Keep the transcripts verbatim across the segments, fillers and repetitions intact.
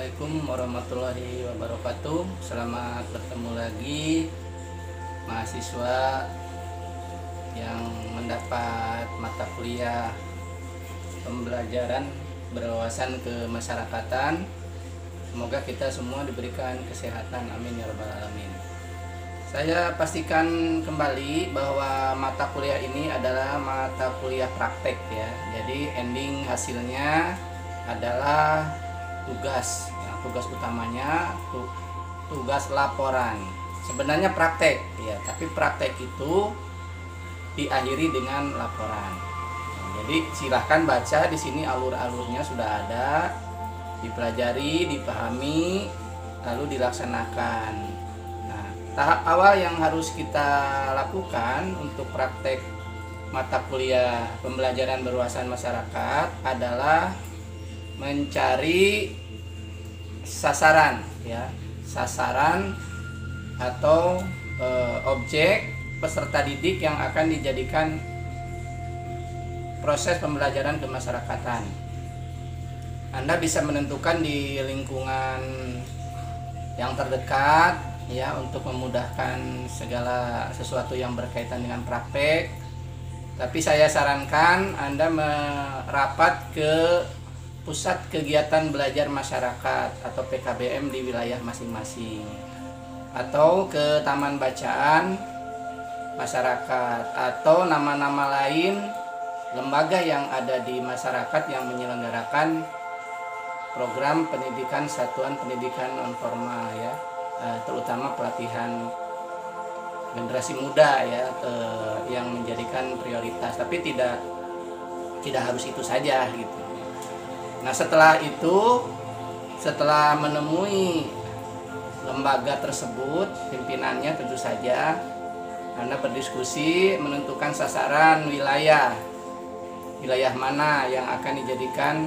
Assalamualaikum warahmatullahi wabarakatuh. Selamat bertemu lagi mahasiswa yang mendapat mata kuliah pembelajaran berwawasan kemasyarakatan. Semoga kita semua diberikan kesehatan, amin ya rabbal alamin. Saya pastikan kembali bahwa mata kuliah ini adalah mata kuliah praktek ya. Jadi ending hasilnya adalah tugas ya, tugas utamanya tu, tugas laporan. Sebenarnya praktek ya, tapi praktek itu diakhiri dengan laporan. Nah, jadi silahkan baca di sini, alur-alurnya sudah ada, dipelajari, dipahami, lalu dilaksanakan. Nah, tahap awal yang harus kita lakukan untuk praktek mata kuliah pembelajaran berwawasan masyarakat adalah mencari sasaran ya, sasaran atau e, objek peserta didik yang akan dijadikan proses pembelajaran kemasyarakatan. Anda bisa menentukan di lingkungan yang terdekat ya, untuk memudahkan segala sesuatu yang berkaitan dengan praktek. Tapi saya sarankan Anda merapat ke pusat kegiatan belajar masyarakat atau P K B M di wilayah masing-masing, atau ke taman bacaan masyarakat, atau nama-nama lain lembaga yang ada di masyarakat yang menyelenggarakan program pendidikan satuan pendidikan non formal ya, terutama pelatihan generasi muda ya, yang menjadikan prioritas. Tapi tidak tidak harus itu saja gitu. Nah, setelah itu, setelah menemui lembaga tersebut, pimpinannya tentu saja Anda berdiskusi menentukan sasaran wilayah, wilayah mana yang akan dijadikan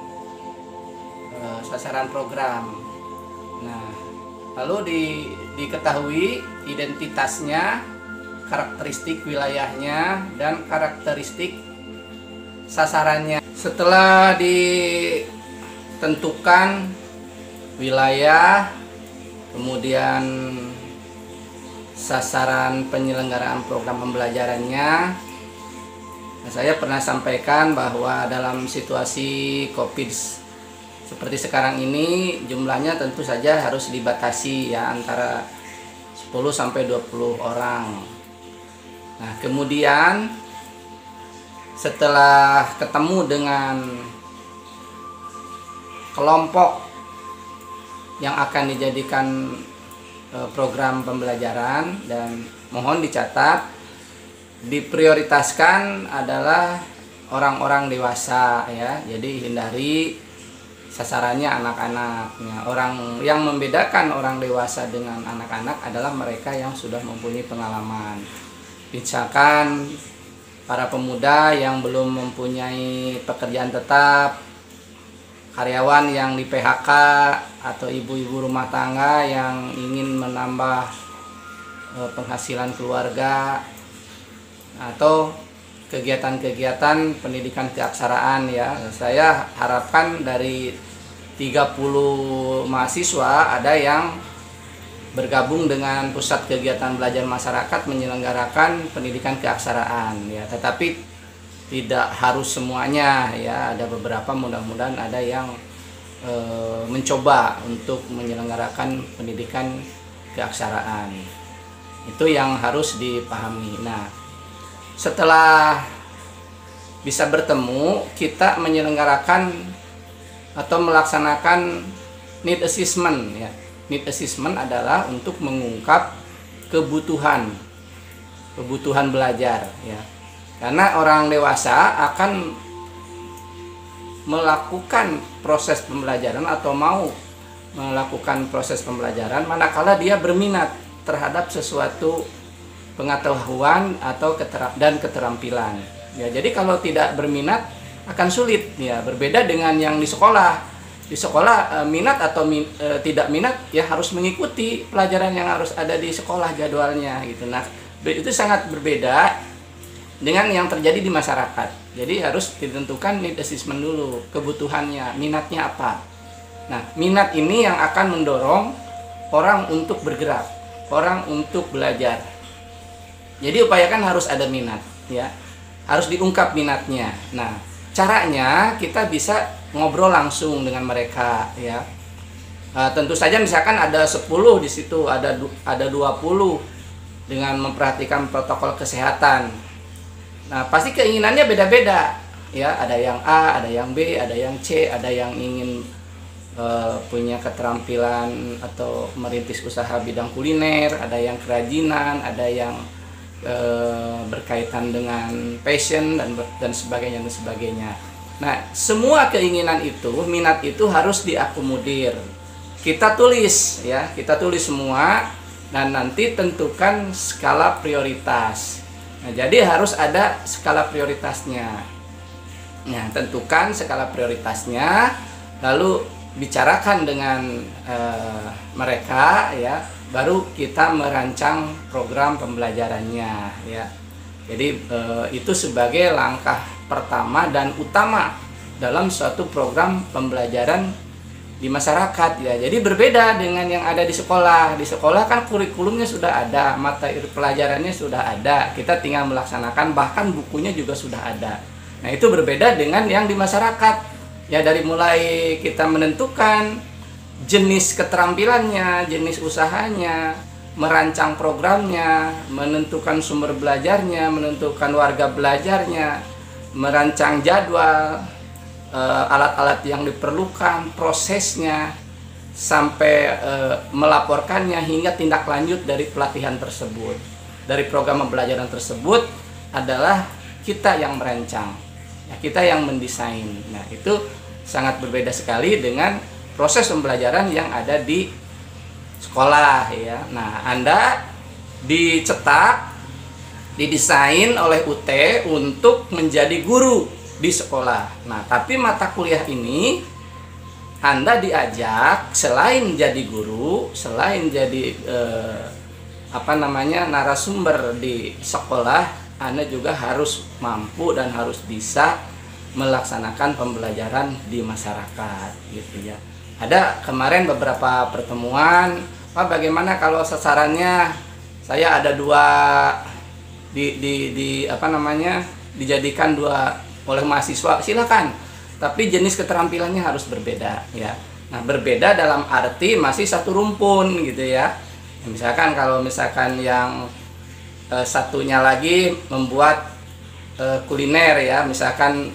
uh, sasaran program. Nah, lalu di, diketahui identitasnya, karakteristik wilayahnya, dan karakteristik sasarannya. Setelah ditentukan wilayah, kemudian sasaran penyelenggaraan program pembelajarannya, saya pernah sampaikan bahwa dalam situasi COVID seperti sekarang ini, jumlahnya tentu saja harus dibatasi ya, antara sepuluh sampai dua puluh orang. Nah, kemudian setelah ketemu dengan kelompok yang akan dijadikan program pembelajaran, dan mohon dicatat, diprioritaskan adalah orang-orang dewasa ya. Jadi hindari sasarannya anak-anak ya. Orang yang membedakan orang dewasa dengan anak-anak adalah mereka yang sudah mempunyai pengalaman. Misalkan para pemuda yang belum mempunyai pekerjaan tetap, karyawan yang di P H K, atau ibu-ibu rumah tangga yang ingin menambah penghasilan keluarga, atau kegiatan-kegiatan pendidikan keaksaraan ya. Saya harapkan dari tiga puluh mahasiswa ada yang bergabung dengan pusat kegiatan belajar masyarakat menyelenggarakan pendidikan keaksaraan ya, tetapi tidak harus semuanya ya. Ada beberapa, mudah-mudahan ada yang e, mencoba untuk menyelenggarakan pendidikan keaksaraan. Itu yang harus dipahami. Nah, setelah bisa bertemu, kita menyelenggarakan atau melaksanakan need assessment ya. Need assessment adalah untuk mengungkap kebutuhan kebutuhan belajar ya. Karena orang dewasa akan melakukan proses pembelajaran atau mau melakukan proses pembelajaran manakala dia berminat terhadap sesuatu pengetahuan atau ketera dan keterampilan ya. Jadi kalau tidak berminat akan sulit ya, berbeda dengan yang di sekolah. Di sekolah e, minat atau min, e, tidak minat ya harus mengikuti pelajaran yang harus ada di sekolah jadwalnya gitu. Nah, itu sangat berbeda dengan yang terjadi di masyarakat. Jadi harus ditentukan need assessment dulu, kebutuhannya, minatnya apa. Nah, minat ini yang akan mendorong orang untuk bergerak, orang untuk belajar. Jadi upayakan harus ada minat, ya. Harus diungkap minatnya. Nah, caranya kita bisa ngobrol langsung dengan mereka, ya. Uh, tentu saja misalkan ada sepuluh di situ, ada ada dua puluh dengan memperhatikan protokol kesehatan. Nah, pasti keinginannya beda-beda, ya. Ada yang A, ada yang B, ada yang C, ada yang ingin uh, punya keterampilan atau merintis usaha bidang kuliner, ada yang kerajinan, ada yang uh, berkaitan dengan passion dan dan sebagainya dan sebagainya. Nah, semua keinginan itu, minat itu harus diakomodir. Kita tulis, ya, kita tulis semua. Dan nanti tentukan skala prioritas. Nah, jadi harus ada skala prioritasnya. Nah, tentukan skala prioritasnya, lalu bicarakan dengan e, mereka, ya, baru kita merancang program pembelajarannya, ya. Jadi e, itu sebagai langkah pertama dan utama dalam suatu program pembelajaran di masyarakat, ya. Jadi berbeda dengan yang ada di sekolah. Di sekolah kan kurikulumnya sudah ada, materi pelajarannya sudah ada, kita tinggal melaksanakan, bahkan bukunya juga sudah ada. Nah, itu berbeda dengan yang di masyarakat, ya. Dari mulai kita menentukan jenis keterampilannya, jenis usahanya, merancang programnya, menentukan sumber belajarnya, menentukan warga belajarnya, merancang jadwal, alat-alat yang diperlukan, prosesnya, sampai e, melaporkannya hingga tindak lanjut dari pelatihan tersebut, dari program pembelajaran tersebut adalah kita yang merancang, ya, kita yang mendesain. Nah, itu sangat berbeda sekali dengan proses pembelajaran yang ada di sekolah, ya. Nah, Anda dicetak, didesain oleh U T untuk menjadi guru di sekolah. Nah, tapi mata kuliah ini Anda diajak selain jadi guru, selain jadi eh, apa namanya narasumber di sekolah, Anda juga harus mampu dan harus bisa melaksanakan pembelajaran di masyarakat, gitu, ya. Ada kemarin beberapa pertemuan, Pak, bagaimana kalau sasarannya saya ada dua di di, di apa namanya dijadikan dua oleh mahasiswa, silakan, tapi jenis keterampilannya harus berbeda, ya. Nah, berbeda dalam arti masih satu rumpun, gitu, ya. Misalkan kalau misalkan yang e, satunya lagi membuat e, kuliner, ya, misalkan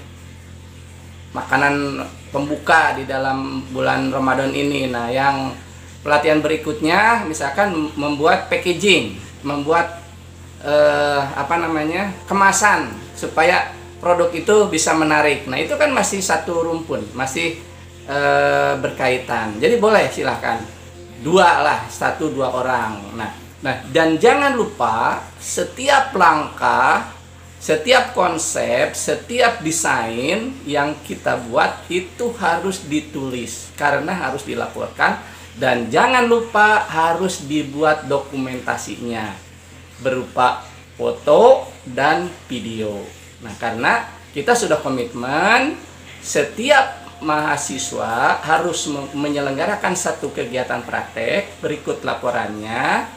makanan pembuka di dalam bulan Ramadan ini. Nah, yang pelatihan berikutnya misalkan membuat packaging, membuat e, apa namanya kemasan supaya produk itu bisa menarik. Nah, itu kan masih satu rumpun, masih e, berkaitan. Jadi boleh silahkan dua lah, satu dua orang. Nah, nah dan jangan lupa setiap langkah, setiap konsep, setiap desain yang kita buat itu harus ditulis karena harus dilaporkan, dan jangan lupa harus dibuat dokumentasinya berupa foto dan video. Nah, karena kita sudah komitmen setiap mahasiswa harus menyelenggarakan satu kegiatan praktek, berikut laporannya,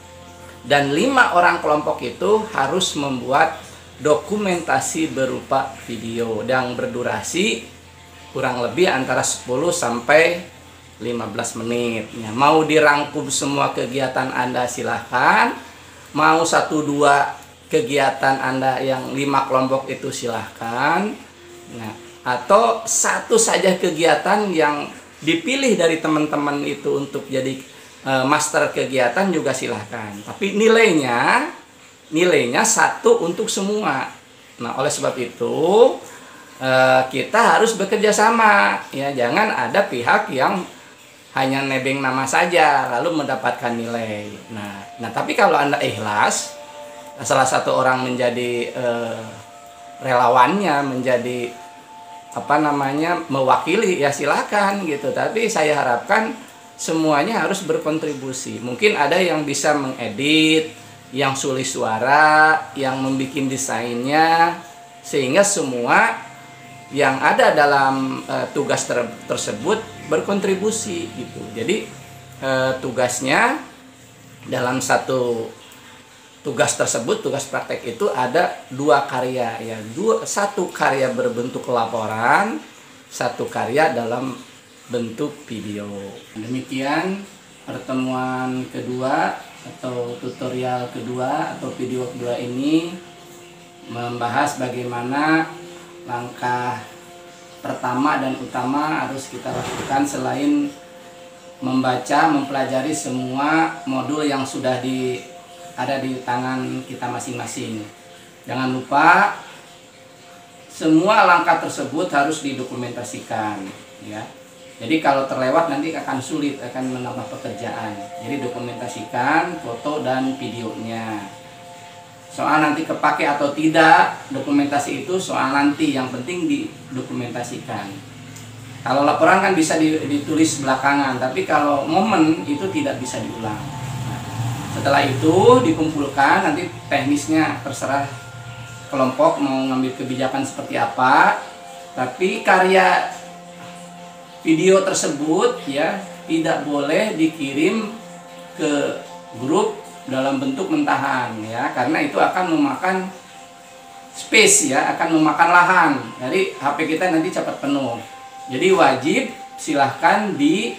dan lima orang kelompok itu harus membuat dokumentasi berupa video yang berdurasi kurang lebih antara sepuluh sampai lima belas menit. Ya, mau dirangkum semua kegiatan Anda silahkan, mau satu dua kegiatan Anda yang lima kelompok itu silahkan, nah, atau satu saja kegiatan yang dipilih dari teman-teman itu untuk jadi e, master kegiatan juga silahkan. Tapi nilainya, nilainya satu untuk semua. Nah, oleh sebab itu e, kita harus bekerja sama, ya. Jangan ada pihak yang hanya nebeng nama saja lalu mendapatkan nilai. Nah, nah tapi kalau Anda ikhlas, salah satu orang menjadi eh, relawannya, menjadi apa namanya mewakili, ya silakan, gitu. Tapi saya harapkan semuanya harus berkontribusi. Mungkin ada yang bisa mengedit, yang sulis suara, yang membuat desainnya, sehingga semua yang ada dalam uh, tugas ter tersebut berkontribusi gitu. Jadi eh, tugasnya dalam satu tugas tersebut, tugas praktek itu ada dua karya ya, dua satu karya berbentuk laporan, satu karya dalam bentuk video. Demikian pertemuan kedua atau tutorial kedua atau video kedua ini membahas bagaimana langkah pertama dan utama harus kita lakukan selain membaca, mempelajari semua modul yang sudah di ada di tangan kita masing-masing. Jangan lupa semua langkah tersebut harus didokumentasikan ya. Jadi kalau terlewat nanti akan sulit, akan menambah pekerjaan. Jadi dokumentasikan foto dan videonya. Soal nanti kepake atau tidak, dokumentasi itu soal nanti, yang penting didokumentasikan. Kalau laporan kan bisa ditulis belakangan, tapi kalau momen itu tidak bisa diulang. Nah, setelah itu dikumpulkan, nanti teknisnya terserah kelompok mau ngambil kebijakan seperti apa. Tapi karya video tersebut ya tidak boleh dikirim ke grup dalam bentuk mentahan ya, karena itu akan memakan space ya, akan memakan lahan. Jadi H P kita nanti cepat penuh. Jadi wajib silahkan di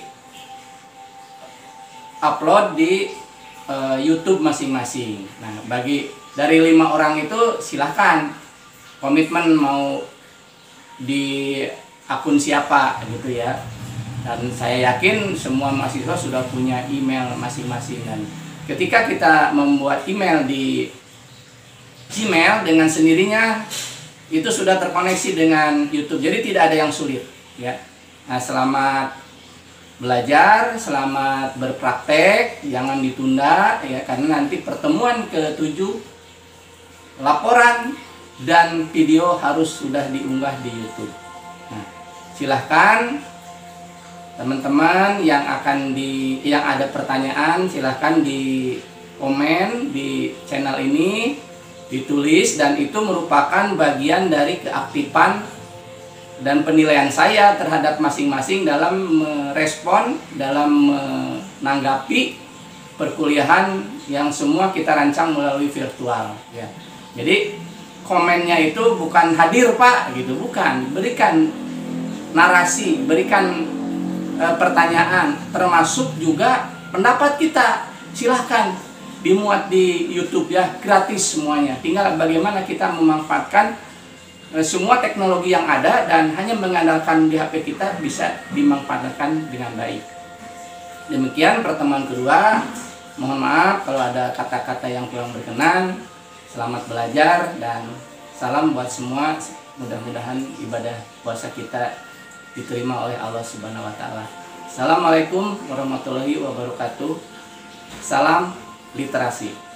upload di uh, YouTube masing-masing. Nah, bagi dari lima orang itu silahkan komitmen mau di akun siapa gitu ya. Dan saya yakin semua mahasiswa sudah punya email masing-masing, dan ketika kita membuat email di Gmail dengan sendirinya itu sudah terkoneksi dengan YouTube, jadi tidak ada yang sulit ya. Nah, selamat belajar, selamat berpraktek, jangan ditunda ya, karena nanti pertemuan ketujuh laporan dan video harus sudah diunggah di YouTube. Nah, silahkan teman-teman yang akan di yang ada pertanyaan, silahkan di komen di channel ini, ditulis, dan itu merupakan bagian dari keaktifan dan penilaian saya terhadap masing-masing dalam merespon, dalam menanggapi perkuliahan yang semua kita rancang melalui virtual ya. Jadi komennya itu bukan hadir Pak gitu, bukan, berikan narasi, berikan e, pertanyaan, termasuk juga pendapat kita, silahkan dimuat di YouTube ya, gratis semuanya. Tinggal bagaimana kita memanfaatkan e, semua teknologi yang ada, dan hanya mengandalkan di H P kita bisa dimanfaatkan dengan baik. Demikian pertemuan kedua. Mohon maaf kalau ada kata-kata yang kurang berkenan. Selamat belajar dan salam buat semua. Mudah-mudahan ibadah puasa kita diterima oleh Allah Subhanahu wa taala. Assalamualaikum warahmatullahi wabarakatuh. Salam literasi.